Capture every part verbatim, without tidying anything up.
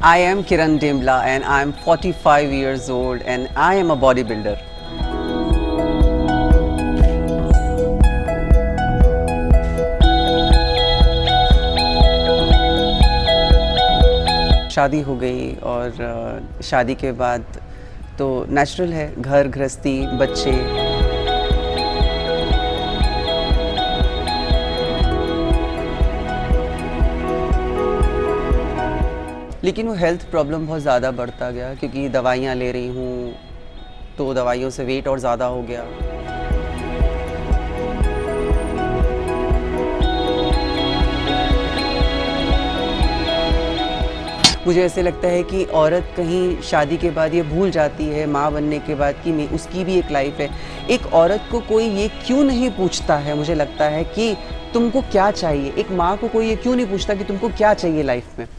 I am Kiran Demla and I am forty-five years old and I am a bodybuilder. शादी हो गई और शादी के बाद तो नेचुरल है, घर गृहस्थी बच्चे। लेकिन वो हेल्थ प्रॉब्लम बहुत ज़्यादा बढ़ता गया क्योंकि दवाइयाँ ले रही हूँ तो दवाइयों से वेट और ज़्यादा हो गया। मुझे ऐसे लगता है कि औरत कहीं शादी के बाद ये भूल जाती है माँ बनने के बाद कि मैं उसकी भी एक लाइफ है। एक औरत को कोई ये क्यों नहीं पूछता है, मुझे लगता है कि तुमको क्या चाहिए। एक माँ को कोई ये क्यों नहीं पूछता कि तुमको क्या चाहिए लाइफ में।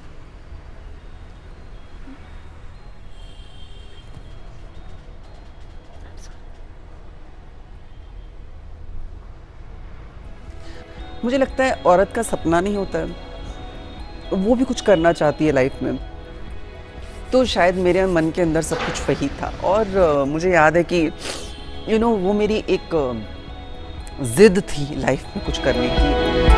मुझे लगता है औरत का सपना नहीं होता है, वो भी कुछ करना चाहती है लाइफ में। तो शायद मेरे मन के अंदर सब कुछ वही था और uh, मुझे याद है कि यू you नो know, वो मेरी एक uh, जिद थी लाइफ में कुछ करने की।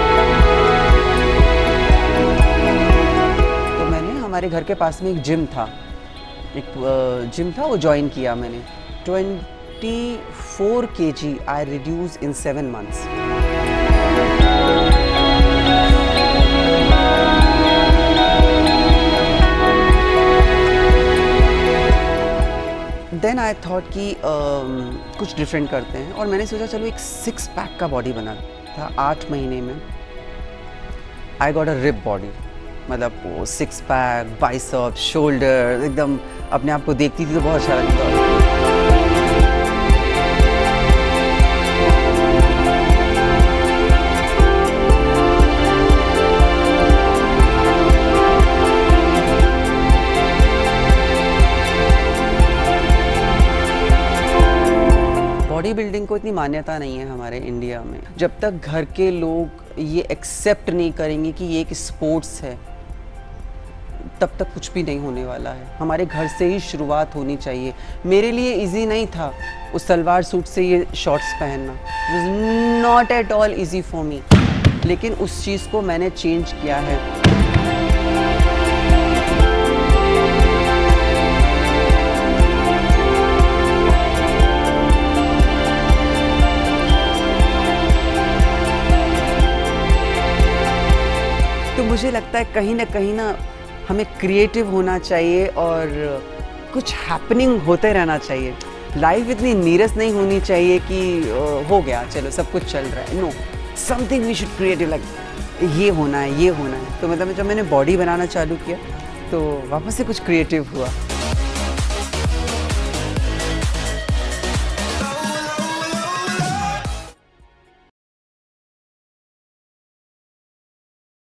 तो मैंने हमारे घर के पास में एक जिम था, एक uh, जिम था, वो ज्वाइन किया मैंने। Twenty four K G I reduce in seven months. Then I thought कि uh, कुछ डिफरेंट करते हैं और मैंने सोचा चलो एक सिक्स पैक का बॉडी बना था। आठ महीने में I got a rip body, मतलब वो सिक्स पैक, बाइसेप्स, शोल्डर, एकदम अपने आप को देखती थी तो बहुत अच्छा लगता। बॉडी बिल्डिंग को इतनी मान्यता नहीं है हमारे इंडिया में। जब तक घर के लोग ये एक्सेप्ट नहीं करेंगे कि ये एक स्पोर्ट्स है, तब तक कुछ भी नहीं होने वाला है। हमारे घर से ही शुरुआत होनी चाहिए। मेरे लिए इजी नहीं था उस सलवार सूट से ये शॉर्ट्स पहनना, it was not at all easy for me, लेकिन उस चीज़ को मैंने चेंज किया है। तो मुझे लगता है कहीं ना कहीं ना हमें क्रिएटिव होना चाहिए और कुछ हैपनिंग होते रहना चाहिए। लाइफ इतनी नीरस नहीं होनी चाहिए कि हो गया चलो सब कुछ चल रहा है। No, something we should creative, like ये होना है, ये होना है। तो मतलब जब मैंने बॉडी बनाना चालू किया तो वापस से कुछ क्रिएटिव हुआ।